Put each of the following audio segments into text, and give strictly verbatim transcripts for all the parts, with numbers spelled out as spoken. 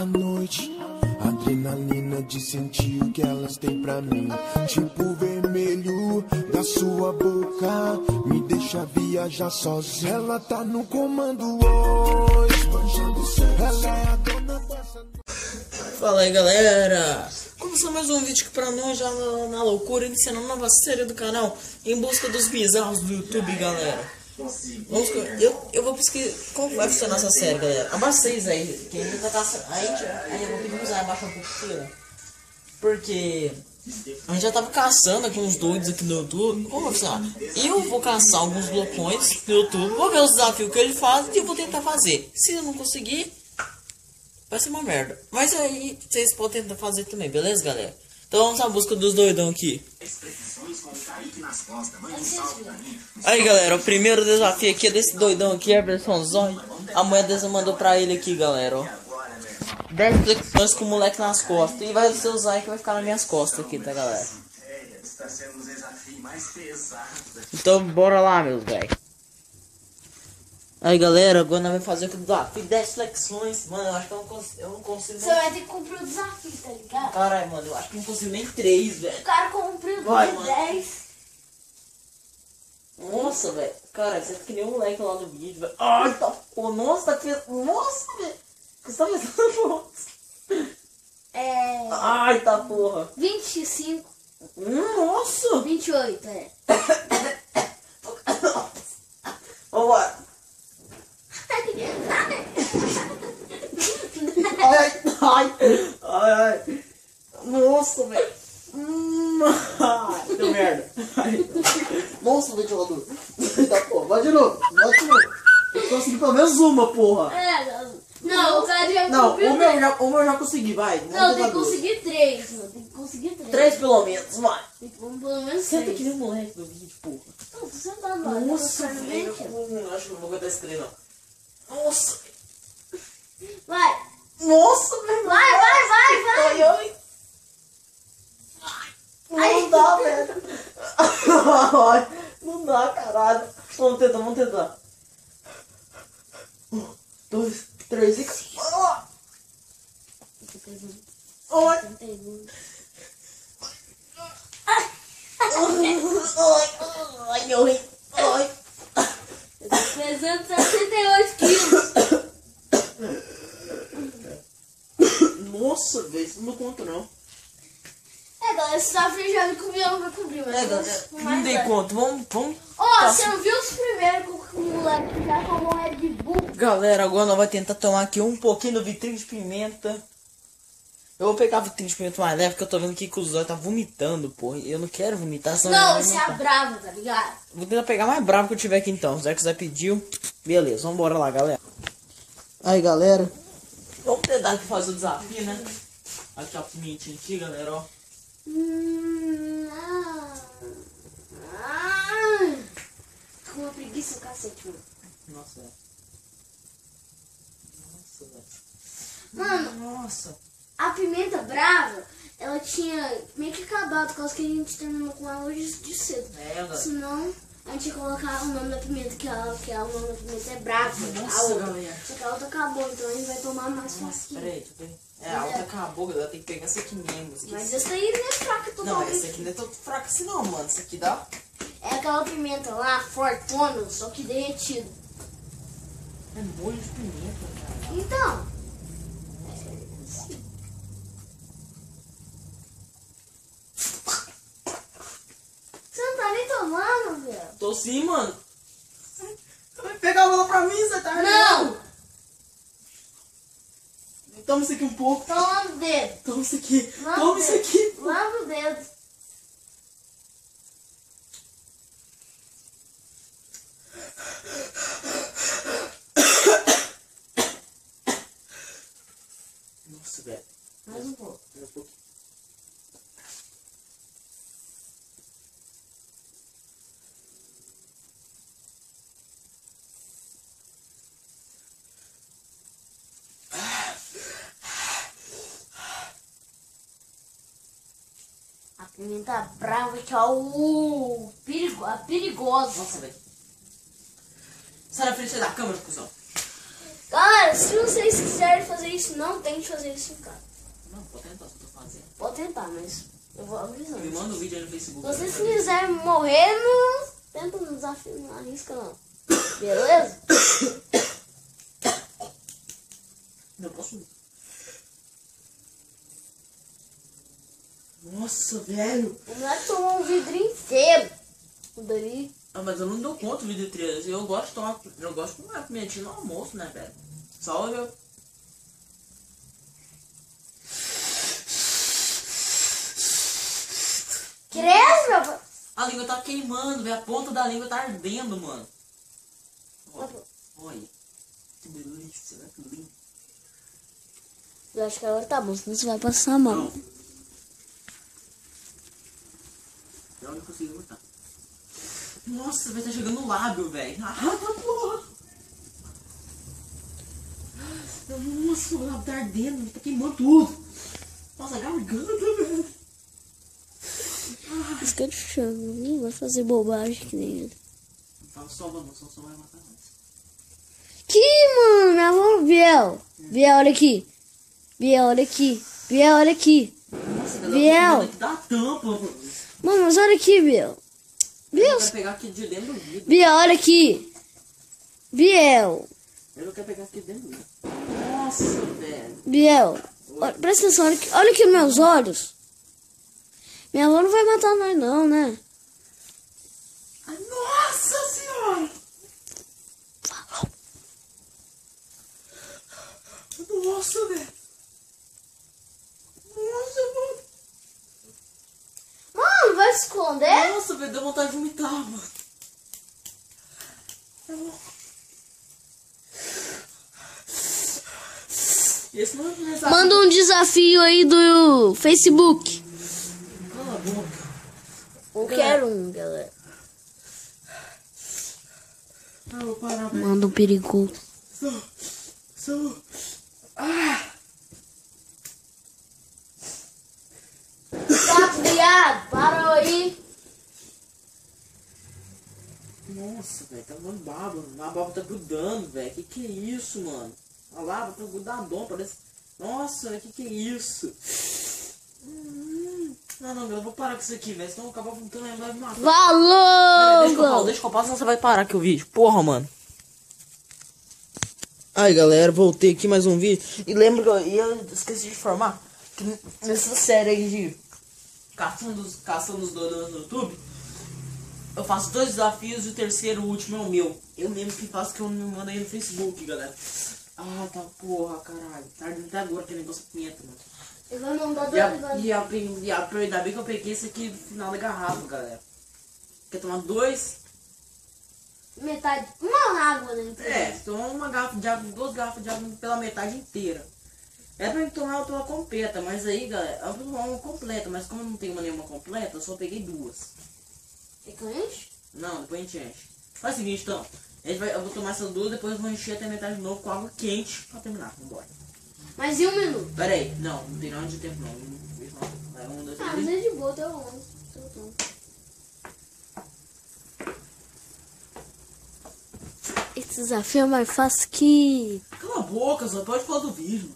noite, adrenalina de sentir o que elas têm pra mim. Tipo vermelho da sua boca, me deixa viajar sozinha. Ela tá no comando hoje, ela é a dona dessa. Fala aí, galera, começando mais um vídeo aqui pra nós, já na, na loucura, iniciando uma nova série do canal Em Busca dos Bizarros do YouTube, galera. Vamos, eu, eu vou pesquisar como vai funcionar essa série, galera. Abaixa vocês aí, que ainda tá aí, aí eu vou pedir pra usar, abaixar um pouquinho, porque a gente já tava caçando aqui uns doidos aqui no YouTube. Como vai funcionar? Eu vou caçar alguns blocões no YouTube, vou ver os desafios que ele faz e eu vou tentar fazer. Se eu não conseguir, vai ser uma merda. Mas aí vocês podem tentar fazer também, beleza, galera? Então vamos à busca dos doidão aqui. Aí, galera, o primeiro desafio aqui é desse doidão aqui, a versão Zóio. A mulher dessa mandou pra ele aqui, galera, ó. dez flexões com o moleque nas costas. E vai ser o Zóio que vai ficar nas minhas costas aqui, tá, galera? Então bora lá, meus velho. Aí, galera, agora nós vamos fazer o desafio dez flexões. Mano, eu acho que eu não consigo, eu não consigo Você nem... vai ter que cumprir o desafio, tá ligado? Caralho, mano, eu acho que não consigo nem três, velho. O cara cumpriu Vai, de dez. Nossa, velho. Cara, você é que nem um moleque lá no vídeo, velho. Ai, tá porra. Nossa, tá fez... Nossa, velho. O que você tá fazendo? Nossa. É... Ai, tá porra. vinte e cinco. Nossa. vinte e oito, é. Vambora. Ai, ai, ai, ai. Nossa, velho. Hum, ai, deu merda. Ai. Nossa, ventilador. Tá, porra. Vai de novo. Vai de novo. Eu consegui pelo menos uma, porra. É, não, o cara já Não, cumpriu. o meu, já, o meu já consegui, vai. Não, tem que conseguir três, mano. Tem que conseguir três. Três pelo menos, vai. Tem que pelo menos Senta três. que nem um moleque do vídeo, porra. Não, tô sentado lá. Nossa, tá no velho. meio. Hum, acho que não vou aguentar esse trem, não. Nossa. Vai. Nossa, velho. Vai, vai, vai, vai. Ai, ai. Não dá, velho. Ai, não dá, caralho. Vamos tentar, vamos tentar. Um, dois, três e... Ai. Ai, meu rei. Ai. Eu tô pesando sessenta e oito quilos. Nossa, velho, isso não conta, não. É, galera, esse desafio já me comigo, não vai cobrir, mas... É, galera, não dei conta. Vamos, vamos... Ó, oh, você não viu os primeiros com o moleque já tomou Red Bull? Galera, agora nós vamos tentar tomar aqui um pouquinho do vitrine de pimenta. Eu vou pegar a vitrine de pimenta mais leve, porque eu tô vendo aqui que o Zóio tá vomitando, porra. E eu não quero vomitar, senão Não, ele você vai é vomitar. bravo, tá ligado? Vou tentar pegar mais bravo que eu tiver aqui então. O Zé que Zé pediu. Beleza, vamos embora lá, galera. Aí, galera. Vamos tentar aqui fazer o desafio, né? Aqui, ó, pimentinha aqui, galera, ó. Hum, ah, ah, tô com uma preguiça no cacete, mano. Nossa, velho. Nossa, velho. Mano, Nossa. a pimenta brava, ela tinha meio que acabado, por causa que a gente terminou com ela hoje de cedo. É, galera. Senão, a gente ia colocar o nome da pimenta, que, ela, que é, o nome da pimenta é brava. Nossa, a outra. galera. Só que a outra acabou, então a gente vai tomar mais Nossa, fácil. peraí, deixa eu ver. É, a outra acabou, galera. Tem que pegar essa aqui mesmo. Esqueci. Mas essa aí não é fraca Não, totalmente. essa aqui não é tão fraca assim não, mano. Essa aqui dá... É aquela pimenta lá, fortona, só que derretido. É molho de pimenta, cara. Então, você não tá nem tomando, velho. Tô sim, mano. Vai pegar a bola pra mim, você tá Não! Toma isso aqui um pouco. Toma o dedo. Toma isso aqui. Lava Toma o isso dedo. aqui. Lava o dedo. Nossa, velho. Mais um pouco. Mais um pouco. A pimenta brava que é o perigo, a perigosa. Nossa, velho. Sai na frente da câmera, cuzão. Galera, se vocês quiserem fazer isso, não tente fazer isso em casa. Não, vou tentar, só tô fazendo. Pode tentar, mas eu vou avisando. Me manda um vídeo aí no Facebook. Se vocês quiserem morrer, não tenta no desafio, não arrisca não. Beleza? Não posso. Nossa, velho. O moleque tomou um vidro inteiro. O dali. Ah, mas eu não dou conta do vídeo três. Eu gosto de tomar. Eu gosto de comer pimentinha no almoço, né, velho? Só eu. Cresce, meu pai. A língua tá queimando, velho. A ponta da língua tá ardendo, mano. Olha. Tá Olha. Que delícia, né? Que lindo. Eu acho que agora tá bom, senão você vai passar a mão. Não. Eu não consigo botar. Nossa, vai estar chegando no lábio, velho. Ah, tá porra. Nossa, o lábio tá ardendo, tá queimando tudo. Nossa, a garganta, velho. Isso que eu te chamo, não vai fazer bobagem que nem ele. Não fala só, mano, só só vai matar nós. Que, mano, minha avó, Biel. Biel, olha aqui. Biel, olha aqui. Biel, olha aqui. Nossa, Biel. aqui dá tampa, mano. Mano, mas olha aqui, Biel. Biel, Vai pegar aqui de dentro do vidro. Biel, olha aqui. Biel. Eu não quero pegar aqui dentro do vidro. Nossa, velho. Biel, olha, presta atenção, olha aqui, olha aqui nos meus olhos. Minha avó não vai matar nós não, né? Ai, nossa senhora. Falou. Nossa, velho. Nossa, mano. Mano, vai se esconder? Nossa, velho, deu vontade de vomitar, mano. Esse não é um desafio. Manda um desafio aí do Facebook. Cala a boca. Eu quero um, galera. Ah, vou parar, velho. Manda um perigoso. Sou... Sou... Ah! Tá, viado, parou aí. Nossa, velho, tá dando baba. A baba tá grudando, velho. Que que é isso, mano? A lava tá grudadão, parece... Nossa, velho, que que é isso? Hum... Não, não, eu vou parar com isso aqui, velho. Senão eu vou acabar vomitando e vai me matar. Falou! Deixa que eu falo, deixa que eu passo, senão você vai parar aqui o vídeo. Porra, mano. Aí, galera, voltei aqui mais um vídeo. E lembra que eu, e eu esqueci de informar que nessa série aí de caçando os, caçando os donos no YouTube, eu faço dois desafios e o terceiro, o último é o meu. Eu mesmo que faço, que eu me mando aí no Facebook, galera. Ah, tá porra, caralho. Tá ardendo até agora que negócio de pimenta, mano. Eu vou mandar E a, dois. e, a, e a, ainda bem que eu peguei esse aqui no final da garrafa, galera. Quer tomar dois? Metade. Uma água, né? É, tomar uma garrafa de água, duas garrafas de água pela metade inteira. É pra tomar ela pela completa, mas aí, galera, eu vou tomar uma completa, mas como eu não tenho uma nenhuma completa, eu só peguei duas. É que eu encho? Não, depois a gente enche. Faz o seguinte, então. A gente vai, eu vou tomar essas duas, depois eu vou encher até metade de novo com água quente pra terminar. Vambora. Mais de um minuto. Pera aí, não, não tem nada de tempo não. Um, é um, dois, Ah, três. mas é de boa, deu onze. Deu onze. Esse desafio é mais fácil que... Cala a boca, só pode falar do vídeo.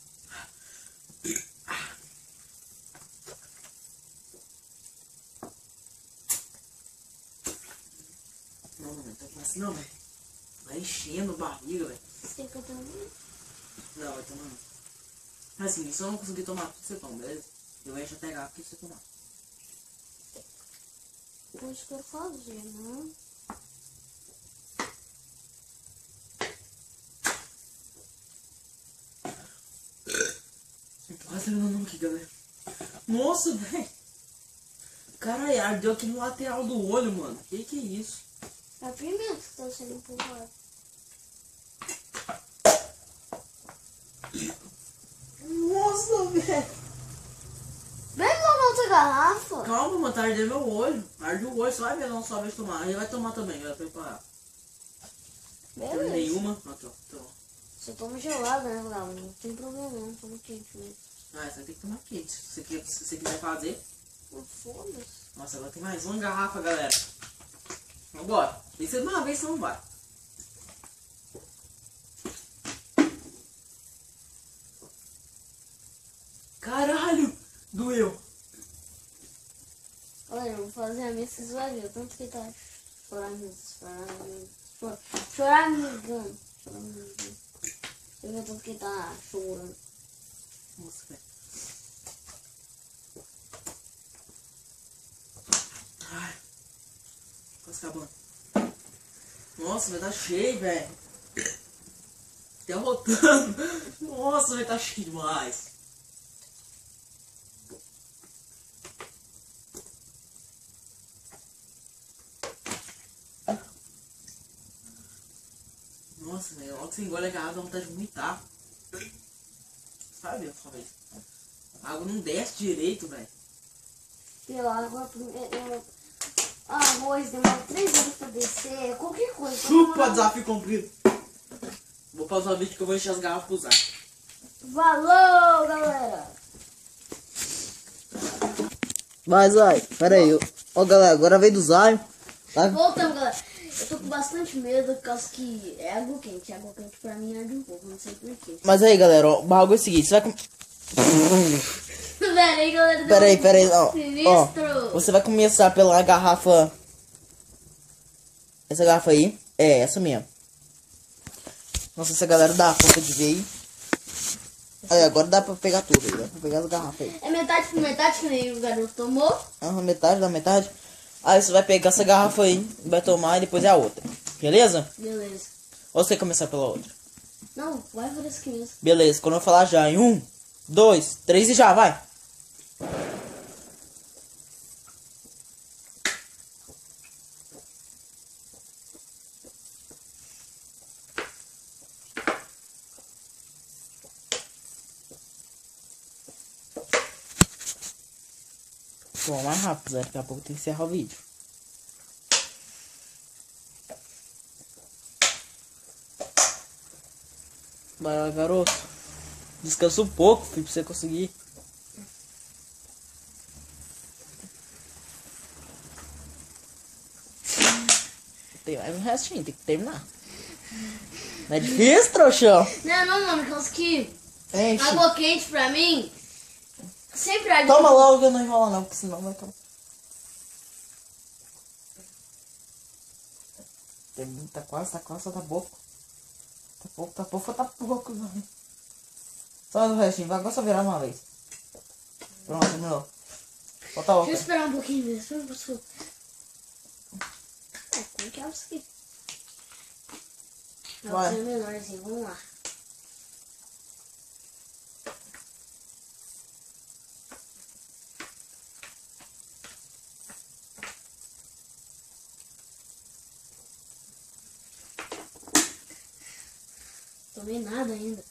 Não, não, então faz assim não, velho. Vai enchendo a barriga, velho. Você tem que eu tomar? Não, vai tomar não. Mas assim, se eu não conseguir tomar tudo, você toma, beleza? Eu encho até a garrafa pra você tomar. Eu acho que eu quero fazer, né? Quase terminando aqui, galera. Nossa, velho. Caralho, ardeu aqui no lateral do olho, mano. Que que é isso? É a pimenta que tá sendo empurrada. Nossa, velho. Vem tomar outra garrafa. Calma, mano, tá ardendo meu olho. Arde o olho, você vai ver não só vez tomar. Ele vai tomar também, vai preparar. Beleza. Nenhuma. Ah, tá, tá. Você toma gelada, né, Glau? Não tem problema não, toma quente mesmo. Ah, você vai ter que tomar quente. Se você, quer, se você quiser fazer. Não foda-se. Nossa, agora tem mais uma garrafa, galera. Vambora. Tem que ser de uma vez, senão não vai. Caralho! Doeu! Olha, eu vou fazer a minha, vocês vão ver. Tanto que tá chorando, chorando, chorando, chorando, chorando. Eu ver tanto que tá chorando. Nossa, velho. Ai. Quase acabando. Nossa, vai tá cheio, velho. Até rotando. Nossa, vai tá cheio demais. Nossa, velho, logo que você engole a garrafa, dá vontade de vomitar. Sabe, outra vez. A água não desce direito, velho. Pela água, eu... arroz demora três horas pra descer, qualquer coisa. Chupa, desafio cumprido. Vou pausar o vídeo que eu vou encher as garrafas pra usar. Falou, galera! Vai, Zay, pera aí. Ó, galera, agora vem do Zay. Vai. Voltamos, galera. Eu tô com bastante medo, por causa que é água quente. Água quente pra mim arde um pouco, não sei porquê. Mas aí, galera, ó, o bagulho é o seguinte, você vai com... Pera aí, galera. Pera aí, pera aí, ó, Sinistro. ó. Você vai começar pela garrafa... Essa garrafa aí. É, essa mesmo. Nossa, essa galera dá conta de ver aí. Aí, agora dá pra pegar tudo aí, dá pra pegar as garrafas aí. É metade por metade, que nem o garoto tomou. Aham, metade da metade. Aí você vai pegar essa garrafa aí, vai tomar e depois é a outra. Beleza? Beleza. Ou você começar pela outra? Não, vai por as crianças. Beleza, quando eu falar já em um, dois, três e já, vai. Pô, mais rápido, Zé. Daqui a pouco tem que encerrar o vídeo. Vai lá, garoto. Descansa um pouco, filho, pra você conseguir. Tem mais um restinho, tem que terminar. Não é difícil, trouxão? Não, não, mano, por causa que Enche. água quente pra mim sempre arde. Toma logo que eu não enrola não, porque senão vai tomar. Tem, tá quase, tá quase, só tá pouco. Tá pouco, tá pouco, tá pouco, velho. Só mais o restinho, vai agora só virar uma vez. Pronto, terminou. Falta Deixa eu outra. esperar um pouquinho mesmo. Espera um pouquinho. É, como que é isso aqui? Vai. É o menorzinho, vamos lá. Tomei nada ainda.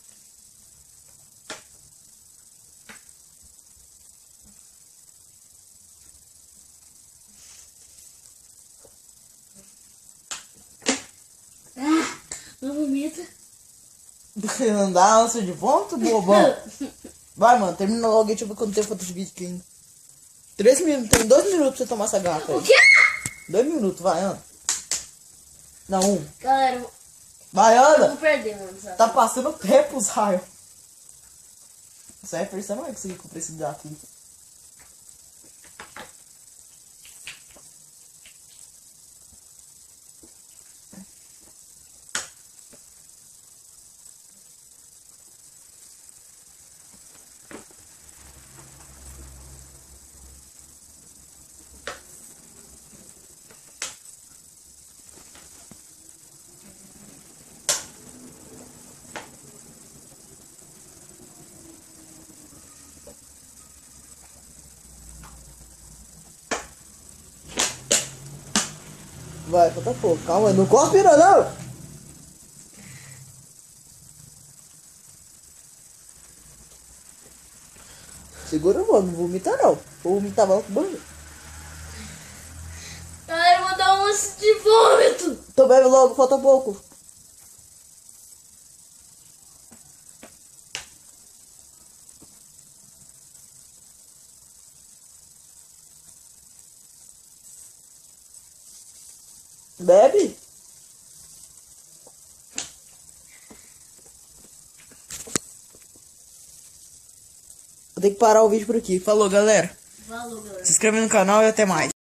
Ah, não vomita. Não dá ânsia de vômito, bobão? Vai, mano, termina logo. Deixa eu ver quanto tempo falta de vídeo aqui ainda. Três minutos, tem dois minutos pra você tomar essa garrafa aí. O quê? Dois minutos, vai, anda. Não, um. Galera, eu Vai, eu anda. vou perder, mano. Sabe? Tá passando tempo, os raios. Você vai perceber mais que você comprar esse desafio. Vai, falta pouco. Calma, não cospe não, não. Segura, mano. Não vomita não. Vou vomitar mal com o banho. Galera, eu vou dar um lance de vômito. Então bebe logo, falta pouco. Bebe. Vou ter que parar o vídeo por aqui. Falou, galera. Falou, galera. Se inscreve no canal e até mais.